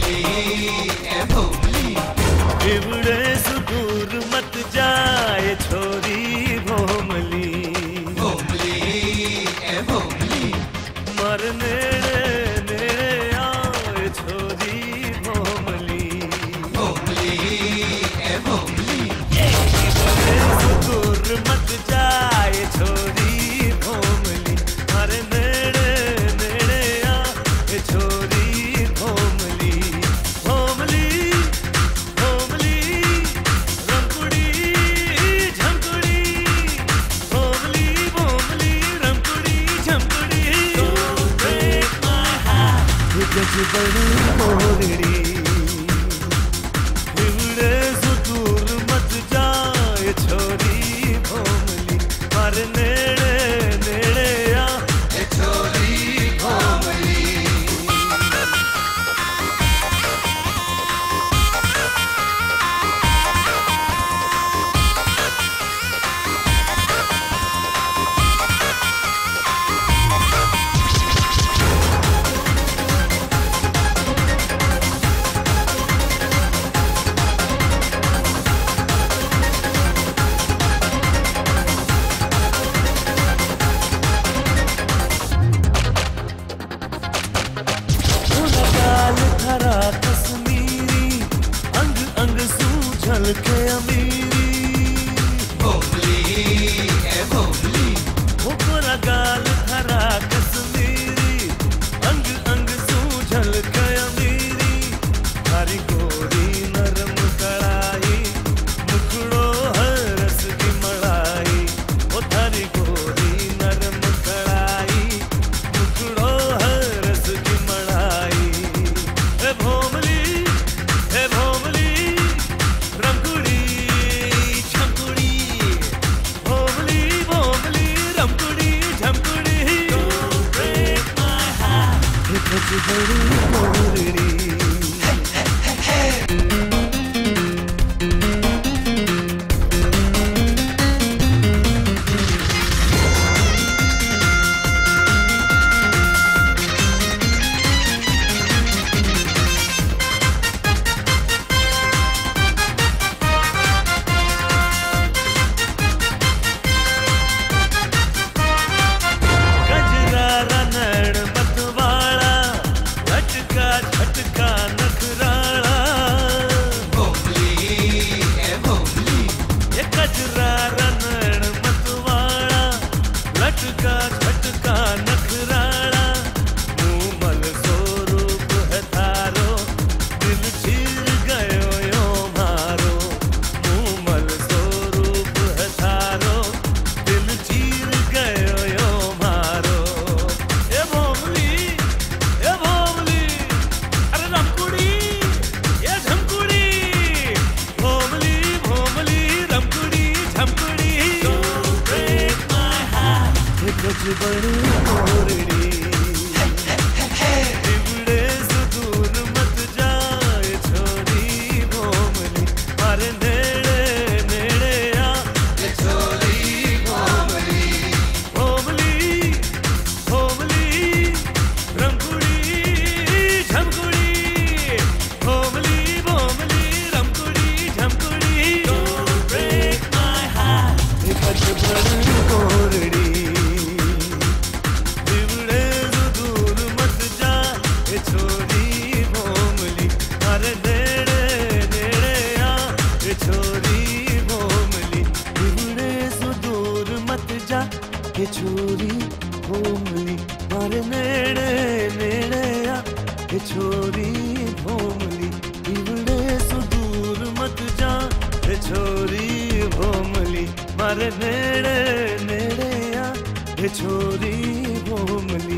इवड़े सुदूर मत जाए छोरी भोमली, मर नेड़े नेड़े आए छोरी भोमली, इवड़े सुदूर मत जाए छोरी भोमली, मर नेड़े नेड़े आए छोरी भोमली। भोमली भोमली रंकुड़ी झंकुड़ी, भोमली भोमली रंकुड़ी झंकुड़ी। Don't break my heart, बड़ी मोरड़ी, इवड़े सुदूर मत जाए छोरी भोमली, मर नेड़े नेड़े आ छोरी भोमली। हरा कश्मीरी अंग अंग सूझल के अमीरी, गोरा गाल हरा कश्मीरी अंग अंग सूझल के अमीरी। हरी गोरी नरम कड़ाई मुखड़ो हर रस की मलाई, ओ थारी गोरी नरम कड़ाई मुखड़ो हर रस की मलाई। हे भोमली रंकुड़ी झंकुड़ी, भोमली भोमली रंकुड़ी झंकुड़ी। Don't break my heart, बड़ी मोरड़ी। गजरारा नैन मतवाला, झटका झटका नखराला, ये गजरारा नैन मतवाला, लटका झटका नखराला। मुमल स्वरूप है थारो, दिल चीर गयो यो मारो। मुमल स्वरूप है थारो, दिल चीर गयो यो मारो। ए भोमली अरे रंकुड़ी ये झमकुड़ी, भोमली भोमली रंकुड़ी झमकुड़ी। Don't break my heart, बड़ी मोरड़ी, इवड़े सुदूर मत जाए छोरी भोमली, मर नेड़े नेड़े आ छोरी भोमली। भोमली भोमली रंकुड़ी झमकुड़ी, भोमली भोमली रंकुड़ी झमकुड़ी। Don't break my heart, बड़ी मोरड़ी, इवड़े सुदूर मत जाए छोरी भोमली, मर नेड़े नेड़े आ छोरी भोमली। इवड़े सुदूर मत जाए छोरी भोमली, मर नेड़े नेड़े आ छोरी भोमली। इवड़े सुदूर मत जाए छोरी भोमली, मर नेड़े नेड़े आ छोरी भोमली।